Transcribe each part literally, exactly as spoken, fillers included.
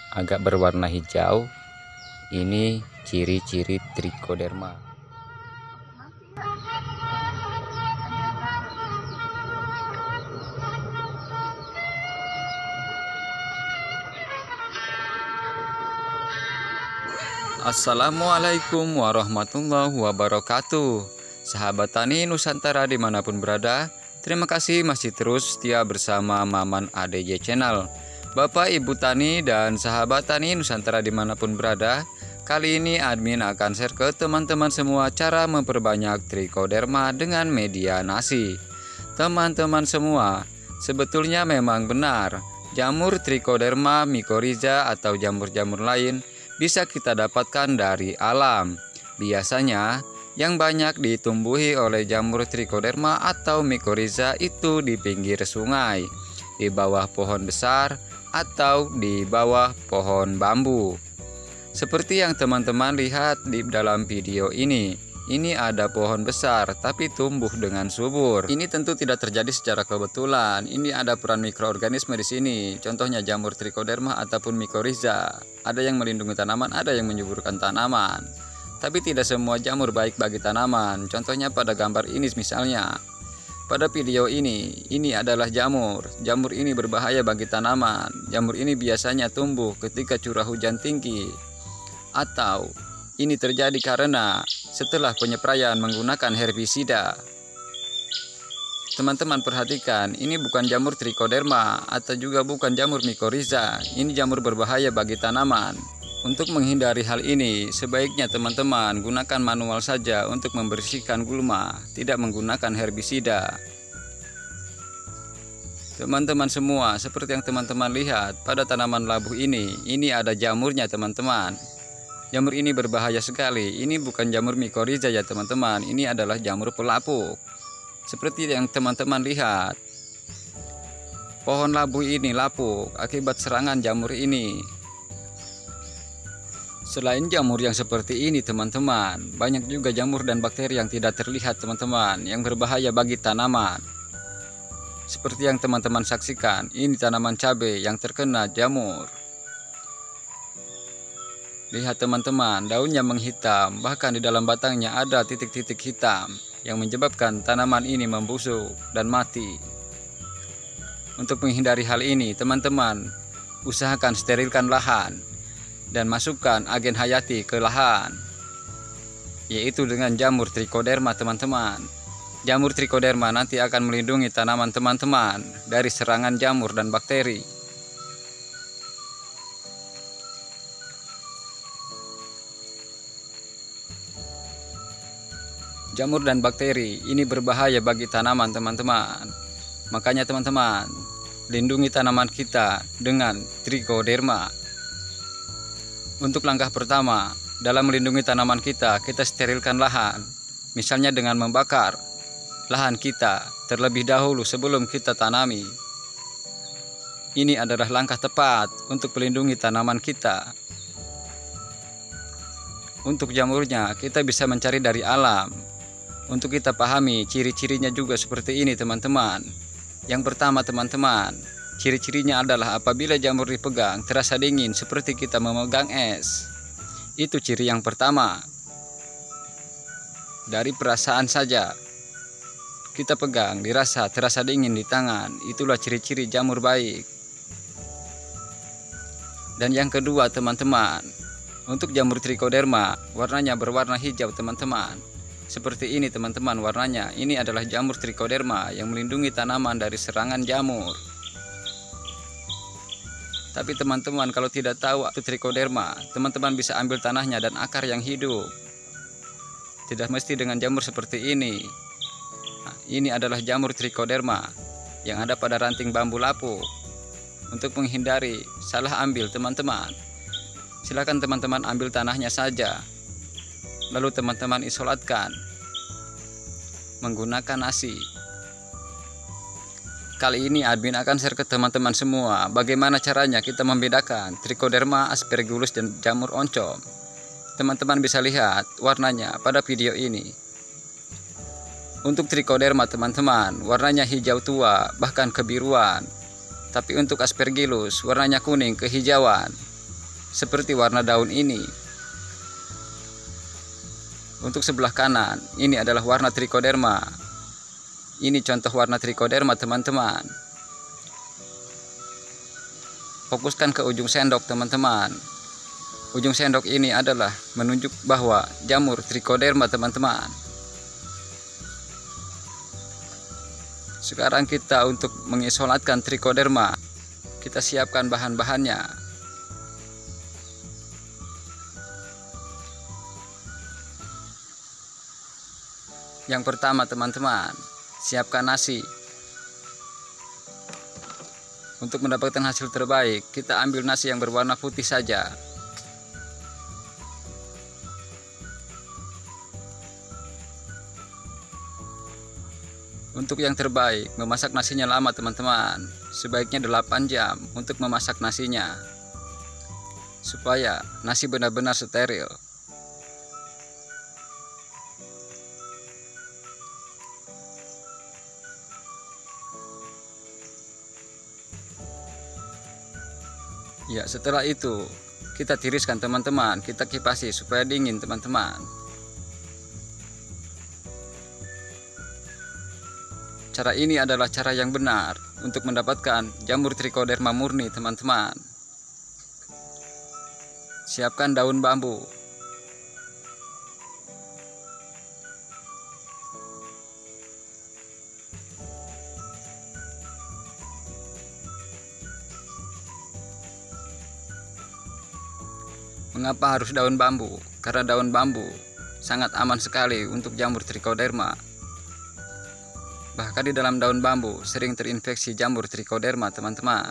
agak berwarna hijau. Ini ciri-ciri trichoderma. Assalamualaikum warahmatullahi wabarakatuh. Sahabat tani Nusantara dimanapun berada, terima kasih masih terus setia bersama Maman A D J Channel. Bapak, Ibu Tani, dan sahabat tani Nusantara dimanapun berada, kali ini admin akan share ke teman-teman semua cara memperbanyak trichoderma dengan media nasi. Teman-teman semua, sebetulnya memang benar, jamur trichoderma mycorrhiza atau jamur-jamur lain bisa kita dapatkan dari alam. Biasanya yang banyak ditumbuhi oleh jamur trichoderma atau mycorrhiza itu di pinggir sungai, di bawah pohon besar, atau di bawah pohon bambu. Seperti yang teman-teman lihat di dalam video ini, ini ada pohon besar tapi tumbuh dengan subur. Ini tentu tidak terjadi secara kebetulan. Ini ada peran mikroorganisme di sini. Contohnya jamur trichoderma ataupun mycorrhiza. Ada yang melindungi tanaman, ada yang menyuburkan tanaman. Tapi tidak semua jamur baik bagi tanaman. Contohnya pada gambar ini misalnya. Pada video ini, ini adalah jamur. Jamur ini berbahaya bagi tanaman. Jamur ini biasanya tumbuh ketika curah hujan tinggi. Atau ini terjadi karena setelah penyepraian menggunakan herbisida. Teman-teman perhatikan, ini bukan jamur trichoderma atau juga bukan jamur mycorrhiza. Ini jamur berbahaya bagi tanaman. Untuk menghindari hal ini, sebaiknya teman-teman gunakan manual saja untuk membersihkan gulma, tidak menggunakan herbisida. Teman-teman semua, seperti yang teman-teman lihat pada tanaman labu ini, ini ada jamurnya teman-teman. Jamur ini berbahaya sekali. Ini bukan jamur mycorrhiza ya teman-teman. Ini adalah jamur pelapuk. Seperti yang teman-teman lihat, pohon labu ini lapuk akibat serangan jamur ini. Selain jamur yang seperti ini teman-teman, banyak juga jamur dan bakteri yang tidak terlihat teman-teman, yang berbahaya bagi tanaman. Seperti yang teman-teman saksikan, ini tanaman cabai yang terkena jamur. Lihat teman-teman, daunnya menghitam, bahkan di dalam batangnya ada titik-titik hitam yang menyebabkan tanaman ini membusuk dan mati. Untuk menghindari hal ini, teman-teman usahakan sterilkan lahan dan masukkan agen hayati ke lahan, yaitu dengan jamur trichoderma teman-teman. Jamur trichoderma nanti akan melindungi tanaman teman-teman dari serangan jamur dan bakteri. Jamur dan bakteri ini berbahaya bagi tanaman teman-teman. Makanya teman-teman, lindungi tanaman kita dengan trichoderma. Untuk langkah pertama, dalam melindungi tanaman kita, kita sterilkan lahan. Misalnya dengan membakar lahan kita terlebih dahulu sebelum kita tanami. Ini adalah langkah tepat untuk melindungi tanaman kita. Untuk jamurnya, kita bisa mencari dari alam. Untuk kita pahami ciri-cirinya juga seperti ini teman-teman. Yang pertama teman-teman, ciri-cirinya adalah apabila jamur dipegang terasa dingin seperti kita memegang es. Itu ciri yang pertama. Dari perasaan saja kita pegang, dirasa terasa dingin di tangan, itulah ciri-ciri jamur baik. Dan yang kedua teman-teman, untuk jamur trichoderma warnanya berwarna hijau teman-teman. Seperti ini teman-teman warnanya. Ini adalah jamur trichoderma yang melindungi tanaman dari serangan jamur. Tapi teman-teman kalau tidak tahu itu trichoderma, teman-teman bisa ambil tanahnya dan akar yang hidup. Tidak mesti dengan jamur seperti ini. Nah, ini adalah jamur trichoderma yang ada pada ranting bambu lapuk. Untuk menghindari salah ambil teman-teman, silakan teman-teman ambil tanahnya saja. Lalu teman-teman isolatkan menggunakan nasi. Kali ini admin akan share ke teman-teman semua bagaimana caranya kita membedakan trichoderma, aspergillus, dan jamur oncom. Teman-teman bisa lihat warnanya pada video ini. Untuk trichoderma teman-teman, warnanya hijau tua bahkan kebiruan. Tapi untuk aspergillus warnanya kuning kehijauan. seperti warna daun ini. Untuk sebelah kanan, ini adalah warna trichoderma. Ini contoh warna trichoderma, teman-teman. Fokuskan ke ujung sendok, teman-teman. Ujung sendok ini adalah menunjuk bahwa jamur trichoderma, teman-teman. Sekarang kita untuk mengisolatkan trichoderma, kita siapkan bahan-bahannya. Yang pertama, teman-teman, siapkan nasi. Untuk mendapatkan hasil terbaik, kita ambil nasi yang berwarna putih saja. Untuk yang terbaik, memasak nasinya lama, teman-teman. Sebaiknya delapan jam untuk memasak nasinya, supaya nasi benar-benar steril. Ya, setelah itu kita tiriskan, teman-teman. Kita kipasi supaya dingin, teman-teman. Cara ini adalah cara yang benar untuk mendapatkan jamur trichoderma murni, teman-teman. Siapkan daun bambu. Mengapa harus daun bambu? Karena daun bambu sangat aman sekali untuk jamur trichoderma. Bahkan di dalam daun bambu sering terinfeksi jamur trichoderma, teman-teman.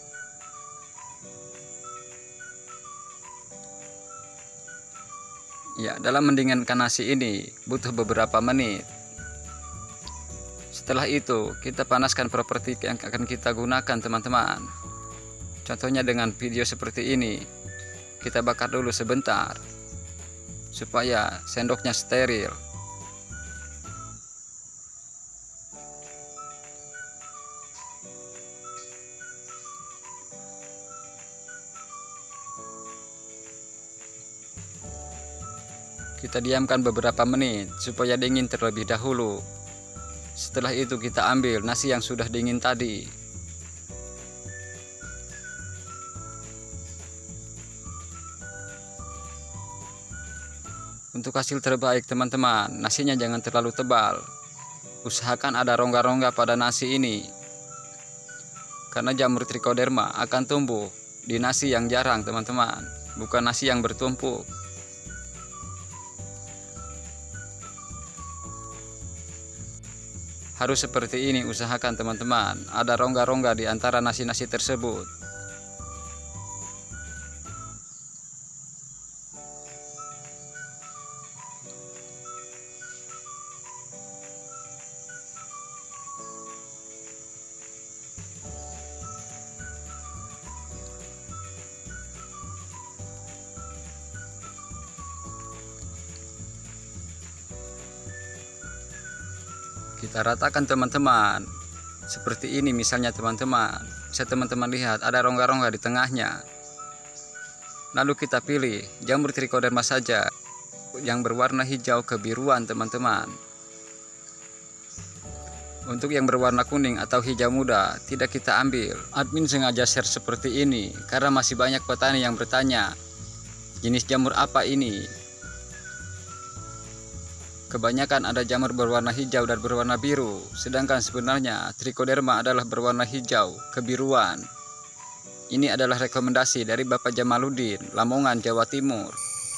Ya, dalam mendinginkan nasi ini butuh beberapa menit. Setelah itu kita panaskan properti yang akan kita gunakan, teman-teman. Contohnya dengan video seperti ini. Kita bakar dulu sebentar supaya sendoknya steril. Kita diamkan beberapa menit supaya dingin terlebih dahulu. Setelah itu kita ambil nasi yang sudah dingin tadi. Untuk hasil terbaik, teman-teman, nasinya jangan terlalu tebal. Usahakan ada rongga-rongga pada nasi ini, karena jamur trichoderma akan tumbuh di nasi yang jarang, teman-teman, bukan nasi yang bertumpuk. Harus seperti ini, usahakan, teman-teman, ada rongga-rongga di antara nasi-nasi tersebut. Kita ratakan, teman-teman. Seperti ini misalnya, teman-teman. Bisa teman-teman lihat ada rongga-rongga di tengahnya. Lalu kita pilih jamur trichoderma saja yang berwarna hijau kebiruan, teman-teman. Untuk yang berwarna kuning atau hijau muda tidak kita ambil. Admin sengaja share seperti ini karena masih banyak petani yang bertanya, jenis jamur apa ini? Kebanyakan ada jamur berwarna hijau dan berwarna biru, sedangkan sebenarnya trichoderma adalah berwarna hijau kebiruan. Ini adalah rekomendasi dari Bapak Jamaluddin, Lamongan, Jawa Timur.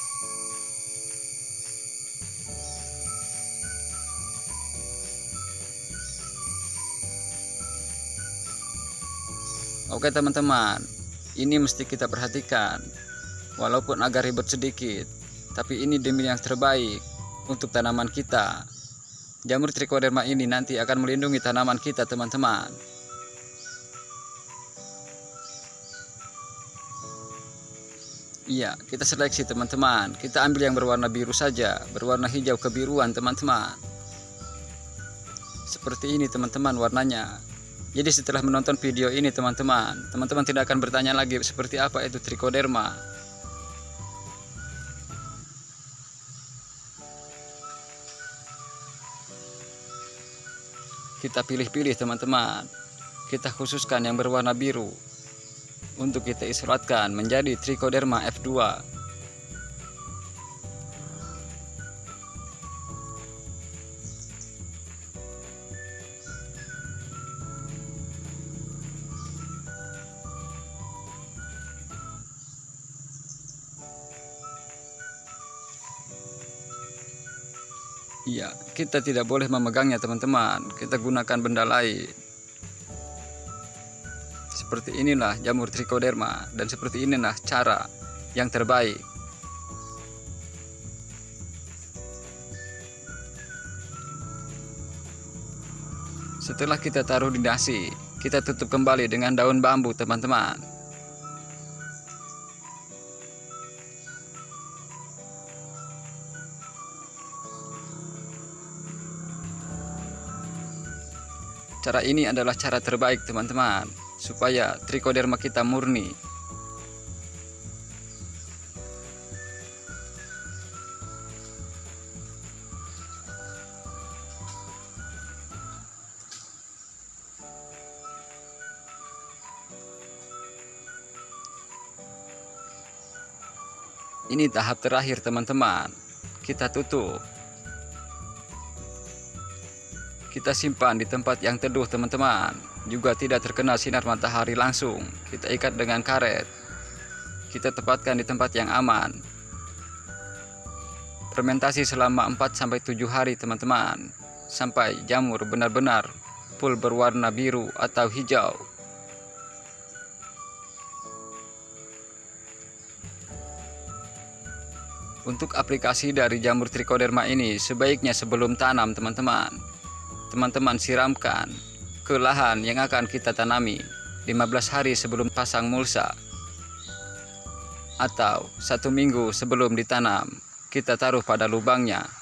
Oke, teman-teman, ini mesti kita perhatikan. Walaupun agak ribet sedikit, tapi ini demi yang terbaik untuk tanaman kita. Jamur trichoderma ini nanti akan melindungi tanaman kita, teman-teman. Iya, kita seleksi, teman-teman. Kita ambil yang berwarna biru saja, berwarna hijau kebiruan, teman-teman. Seperti ini, teman-teman, warnanya. Jadi setelah menonton video ini, teman-teman, teman-teman tidak akan bertanya lagi seperti apa itu trichoderma. kita pilih-pilih teman-teman. Kita khususkan yang berwarna biru untuk kita isolatkan menjadi Trichoderma F dua. Iya, kita tidak boleh memegangnya teman-teman. Kita gunakan benda lain. Seperti inilah jamur Trichoderma, dan seperti inilah cara yang terbaik. Setelah kita taruh di nasi, kita tutup kembali dengan daun bambu teman-teman. Cara ini adalah cara terbaik teman-teman, supaya Trichoderma kita murni. Ini tahap terakhir teman-teman. Kita tutup. Kita simpan di tempat yang teduh teman-teman, juga tidak terkena sinar matahari langsung. Kita ikat dengan karet. Kita tempatkan di tempat yang aman. Fermentasi selama empat sampai tujuh hari teman-teman, sampai jamur benar-benar full berwarna biru atau hijau. Untuk aplikasi dari jamur Trichoderma ini sebaiknya sebelum tanam teman-teman. Teman-teman siramkan ke lahan yang akan kita tanami lima belas hari sebelum pasang mulsa, atau satu minggu sebelum ditanam. Kita taruh pada lubangnya